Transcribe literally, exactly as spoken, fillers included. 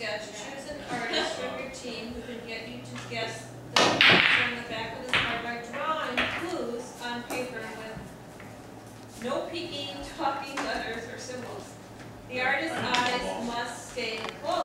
sketch, choose an artist from your team who can get you to guess the picture on the back of this card by drawing clues on paper with no peeking, talking letters, or symbols. The artist's eyes must stay closed.